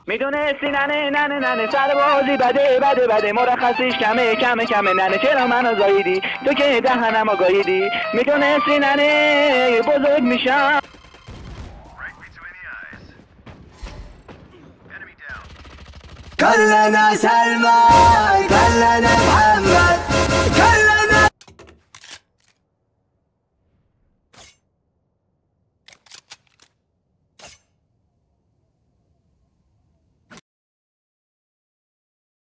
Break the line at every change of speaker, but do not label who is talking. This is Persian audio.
میدونستی ننه سر بازی بده مرخصیش کمه ننه چرا منو زاییدی تو که دهنم آگاهیدی میدونستی ننه بزرگ میشم
كلنا سلمان كلنا محمد